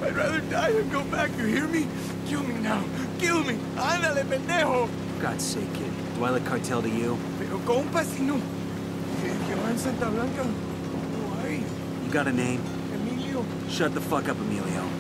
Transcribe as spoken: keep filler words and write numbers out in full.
I'd rather die than go back, you hear me? Kill me now. Kill me. Ándale, pendejo. For God's sake, kid. Do I look cartel to you? Pero compa, si no. Que va en Santa Blanca. No hay. You got a name? Emilio. Shut the fuck up, Emilio.